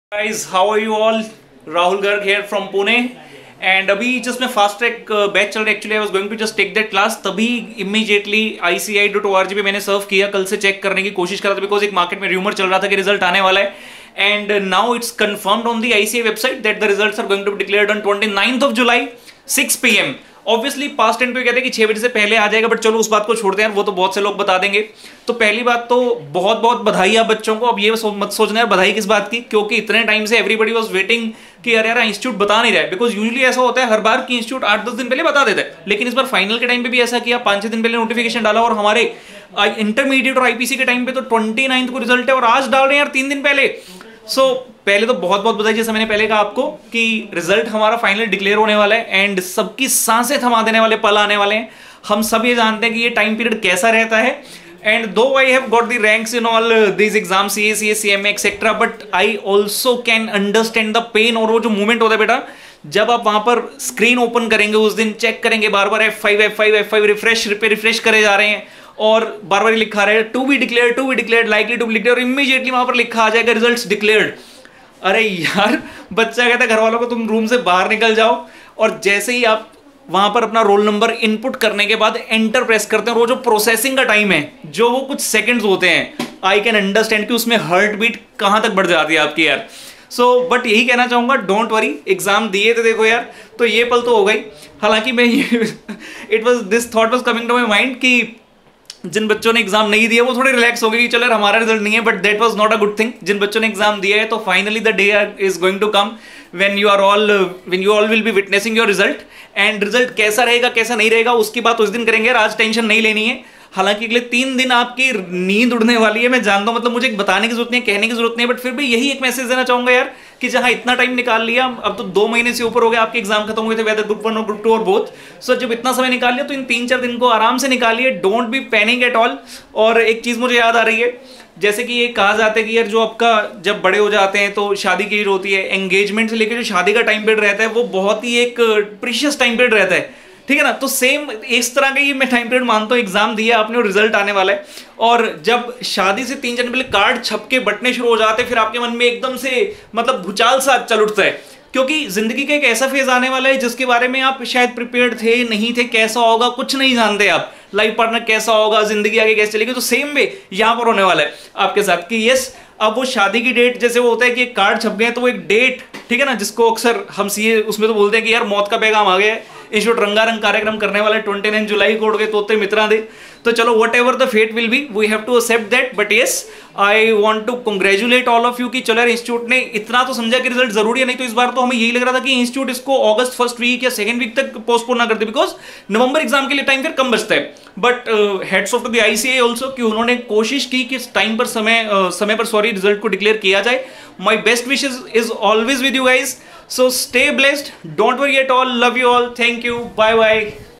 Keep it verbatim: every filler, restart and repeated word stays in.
Guys, how are you all? Rahul Garg here from Pune. And अभी just मैं fast track batch चल रहा है. Actually I was going to just take that class, तभी immediately I C I dot O R G पे मैंने सर्व किया. कल से चेक करने की कोशिश कर रहा था बिकॉज एक मार्केट में रूमर चल रहा था कि रिजल्ट आने वाला है. And now it's confirmed on the I C I website that the results are going to be declared on twenty ninth of July six P M. Obviously past tense पे कहते हैं कि छह बजे से पहले आ जाएगा, बट चलो उस बात को छोड़ते हैं, वो तो बहुत से लोग बता देंगे. तो पहली बात तो बहुत बहुत बधाई आप बच्चों को. अब ये सो, मत सोचना यार बधाई किस बात की, क्योंकि इतने टाइम से एवरीबडी वाज वेटिंग कि यार यार इंस्टीट्यूट बता नहीं रहा है. बिकॉज यूजुअली ऐसा होता है हर बार कि इंस्टीट्यूट आठ दस दिन पहले बता देता है, लेकिन इस बार फाइनल के टाइम पे भी ऐसा किया, पांच छह दिन पहले नोटिफिकेशन डाला. और हमारे इंटरमीडिएट और आई पी सी के टाइम पे तो ट्वेंटी नाइन्थ को रिजल्ट है और आज डाल रहे हैं यार तीन दिन पहले. सो so, पहले तो बहुत बहुत बधाई, जैसा मैंने पहले कहा आपको कि रिजल्ट हमारा फाइनल डिक्लेयर होने वाला है एंड सबकी सांसें थमा देने वाले पल आने वाले हैं. हम सब ये जानते हैं कि ये टाइम पीरियड कैसा रहता है. And though I have got the ranks in all these exam, C A C A C M A etcetera, but I also can understand the pain. और वो जो मूवमेंट होता है बेटा, जब आप वहां पर स्क्रीन ओपन करेंगे उस दिन, चेक करेंगे बार बार F five F five F five refresh पे रिफ्रेश करे जा रहे हैं और बार बार लिखा रहे to be declared to be declared likely to be declared, और इमीडिएटली वहां पर लिखा आ जाएगा रिजल्ट्स डिक्लेयर्ड. अरे यार बच्चा कहता है घर वालों को तुम रूम से बाहर निकल जाओ, और जैसे ही आप वहां पर अपना रोल नंबर इनपुट करने के बाद एंटर प्रेस करते हैं, और वो जो प्रोसेसिंग का टाइम है जो वो कुछ सेकंड्स होते हैं, आई कैन अंडरस्टैंड कि उसमें हार्ट बीट कहां तक बढ़ जाती है आपकी यार. सो so, बट यही कहना चाहूंगा, डोंट वरी, एग्जाम दिए थे देखो यार, तो ये पल तो हो गई. हालांकि मैं ये it was this thought was coming to my mind कि जिन बच्चों ने एग्जाम नहीं दिया वो थोड़े रिलैक्स हो गए कि चलो यार हमारा रिजल्ट नहीं है, but that was not a good thing. जिन बच्चों ने एग्जाम दिया है तो finally the day is going to come when you are all when you all will be witnessing your result. And result कैसा रहेगा कैसा नहीं रहेगा उसकी बात उस दिन करेंगे यार, आज टेंशन नहीं लेनी है. हालांकि अगले तीन दिन आपकी नींद उड़ने वाली है, मैं जानता हूं, मतलब मुझे बताने की जरूरत नहीं है, कहने की जरूरत नहीं है, बट फिर भी यही एक मैसेज देना चाहूंगा यार कि जहां इतना टाइम निकाल लिया, अब तो दो महीने से ऊपर हो गया आपके एग्जाम खत्म हुए थे, वेदर ग्रुप वन और ग्रुप टू और बोथ. सो जब इतना समय निकाल लिया तो इन तीन चार दिन को आराम से निकालिए, don't be panic at all. और एक चीज मुझे याद आ रही है, जैसे कि ये कहा जाता है कि यार जो आपका जब बड़े हो जाते हैं तो शादी की एज होती है, एंगेजमेंट से लेकर जो शादी का टाइम पीरियड रहता है वो बहुत ही एक प्रीशियस टाइम पीरियड रहता है, ठीक है ना. तो सेम इस तरह का ये मैं टाइम पीरियड मानता हूँ. एग्जाम दिया आपने और रिजल्ट आने वाला है, और जब शादी से तीन चार दिन पहले कार्ड छपके बटने शुरू हो जाते हैं, फिर आपके मन में एकदम से मतलब भूचाल सा चल उठता है, क्योंकि जिंदगी का एक ऐसा फेज आने वाला है जिसके बारे में आप शायद प्रिपेयर्ड थे नहीं थे, कैसा होगा कुछ नहीं जानते आप, लाइफ पार्टनर कैसा होगा, जिंदगी आगे कैसे चलेगी. तो सेम वे यहां पर होने वाला है आपके साथ कि यस, अब वो शादी की डेट, जैसे वो होता है कि एक कार्ड छप गए तो वो एक डेट, ठीक है ना, जिसको अक्सर हम सीए उसमें तो बोलते हैं कि यार मौत का पैगाम आ गया है, इंस्टीट्यूट रंगारंग कार्यक्रम करने वाला है ट्वेंटी नाइन जुलाई को, उड़ गए तोते मित्रा दे. तो चलो whatever the fate will be, we have to accept that. But yes, I want to congratulate all of you कि चलो यार इंस्टीट्यूट ने इतना तो समझा कि रिजल्ट जरूरी है. नहीं तो इस बार तो हमें यही लग रहा था कि इंस्टीट्यूट इसको अगस्त फर्स्ट वीक या सेकंड वीक तक पोस्टपोन ना करते, बिकॉज नवंबर एग्जाम के लिए टाइम फिर कम बचता है. But hats off to the I C I also कि उन्होंने कोशिश की कि टाइम पर समय uh, समय पर सॉरी रिजल्ट को डिक्लेयर किया जाए. My best wishes is always with you guys. So stay blessed, don't worry at all, love you all, thank you, bye bye.